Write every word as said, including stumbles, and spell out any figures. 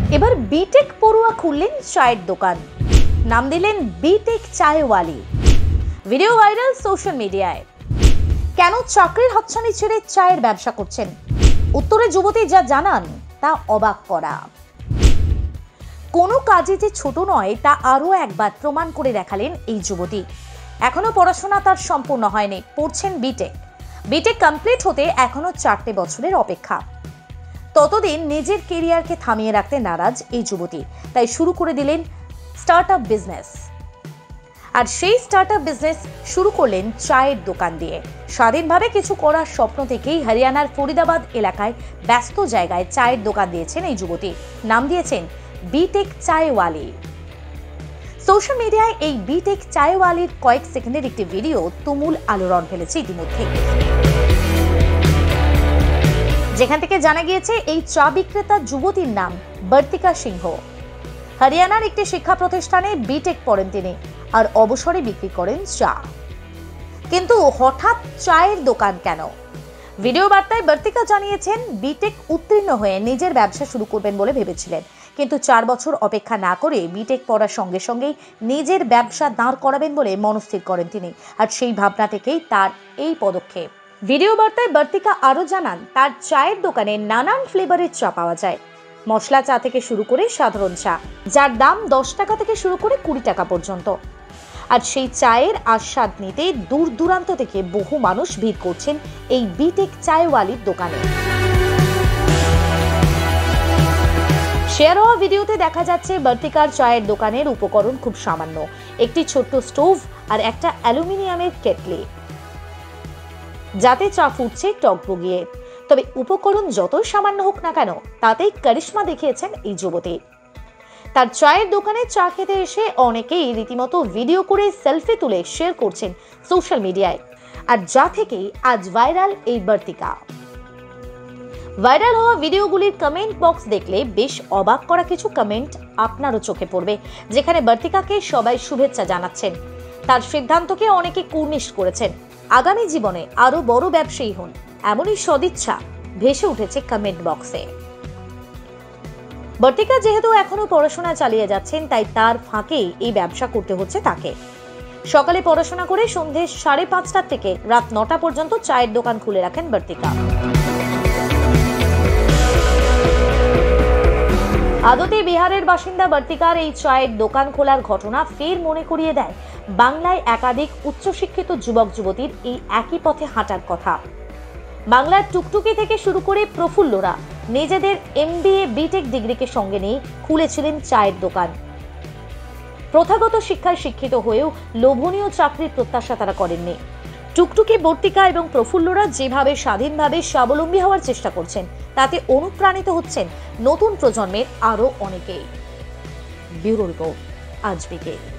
এবার বিটেক পড়ুয়া খুললেন চায়ের দোকান, নাম দিলেন বিটেক চায়ওয়ালি। ভিডিও ভাইরাল সোশ্যাল মিডিয়ায়। কেন চাকরির হাতছানি ছেড়ে চায়ের ব্যবসা করছেন? উত্তরে যুবতী যা জানান তা অবাক করা। কোনো কাজে যে ছোট নয় তা আরো একবার প্রমাণ করে দেখালেন এই যুবতী। এখনো পড়াশোনা তার সম্পূর্ণ হয়নি, পড়ছেন বিটেক। বিটেক কমপ্লিট হতে এখনো চারটে বছরের অপেক্ষা। ততদিন নিজের কেরিয়ারকে থামিয়ে রাখতে নারাজ এই যুবতী, তাই শুরু করে দিলেন স্টার্টআপ বিজনেস। আর সেই স্টার্টআপ বিজনেস শুরু করলেন চায়ের দোকান দিয়ে। স্বাধীনভাবে কিছু করার স্বপ্ন থেকেই হরিয়ানার ফরিদাবাদ এলাকায় ব্যস্ত জায়গায় চায়ের দোকান দিয়েছেন এই যুবতী। নাম দিয়েছেন বিটেক চায়ওয়ালি। সোশ্যাল মিডিয়ায় এই বিটেক চায়ওয়ালির কয়েক সেকেন্ডের একটি ভিডিও তুমুল আলোড়ন ফেলেছে ইতিমধ্যে, যেখান থেকে জানা গিয়েছে এই চা বিক্রেতা যুবতীর নাম বর্তিকা সিংহ। হরিয়ানার একটি শিক্ষা প্রতিষ্ঠানে বিটেক পড়েন তিনি, আর অবসরে বিক্রি করেন চা। কিন্তু হঠাৎ চায়ের দোকান কেন? ভিডিও বার্তায় বর্তিকা জানিয়েছেন বিটেক উত্তীর্ণ হয়ে নিজের ব্যবসা শুরু করবেন বলে ভেবেছিলেন, কিন্তু চার বছর অপেক্ষা না করে বিটেক পড়ার সঙ্গে সঙ্গেই নিজের ব্যবসা দাঁড় করাবেন বলে মনস্থির করেন তিনি। আর সেই ভাবনা থেকেই তার এই পদক্ষেপ। ভিডিও বার্তায় বর্তিকা আরো জানান, তার চায়ের দোকানে নানান ফ্লেভারের চা পাওয়া যায়। মশলা চা থেকে শুরু করে সাধারণ চা, যার দাম দশ টাকা থেকে শুরু করে কুড়ি টাকা পর্যন্ত। আর সেই চায়ের আস্বাদ নিতে দূর দূরান্ত থেকে বহু মানুষ ভিড় করছেন এই বিটেক চায়ওয়ালির দোকানে। শেয়ার হওয়া ভিডিওতে দেখা যাচ্ছে বর্তিকার চায়ের দোকানের উপকরণ খুব সামান্য, একটি ছোট্ট স্টোভ আর একটা অ্যালুমিনিয়ামের কেটলি, যাতে চা ফুটছে টকবগিয়ে। তবে উপকরণ যতই সামান্য হোক না কেন, তাতেই কারিশমা দেখিয়েছেন এই যুবতী। তার চায়ের দোকানে চা খেতে এসে অনেকেই রীতিমতো ভিডিও করে সেলফি তুলে শেয়ার করছেন সোশ্যাল মিডিয়ায়, আর যা থেকেই আজ ভাইরাল এই বর্তিকা। ভাইরাল হওয়া ভিডিওগুলির কমেন্ট বক্স দেখলে বেশ অবাক করা কিছু কমেন্ট আপনারও চোখে পড়বে, যেখানে বর্তিকাকে সবাই শুভেচ্ছা জানাচ্ছেন। তার সিদ্ধান্তকে অনেকে কুর্নিশ করেছেন, আগামী জীবনে আরো বড় ব্যবসায়ী হন এমনই সদিচ্ছা ভেসে উঠেছে কমেন্ট বক্সে। বর্তিকা যেহেতু এখনো পড়াশোনা চালিয়ে যাচ্ছেন, তাই তার ফাঁকেই এই ব্যবসা করতে হচ্ছে তাকে। সকালে পড়াশোনা করে সন্ধ্যে সাড়ে পাঁচটা থেকে রাত নটা পর্যন্ত চায়ের দোকান খুলে রাখেন বর্তিকা। আদতে বিহারের বাসিন্দা বর্তিকার এই চায়ের দোকান খোলার ঘটনা ফের মনে করিয়ে দেয় বাংলায় একাধিক উচ্চশিক্ষিত যুবক যুবতীর এই একই পথে হাঁটার কথা। বাংলার টুকটুকি থেকে শুরু করে প্রফুল্লরা নিজেদের এমবিএ বিটেক ডিগ্রিকে সঙ্গে নিয়ে খুলেছিলেন চায়ের দোকান। প্রথাগত শিক্ষায় শিক্ষিত হয়েও লোভনীয় চাকরির প্রত্যাশা তারা করেননি। টুকটুকি বর্তিকা এবং প্রফুল্লরা যেভাবে স্বাধীনভাবে স্বাবলম্বী হওয়ার চেষ্টা করছেন, তাতে অনুপ্রাণিত হচ্ছেন নতুন প্রজন্মের আরো অনেকেই। ব্যুরো রিপোর্ট, আজ বিকেল।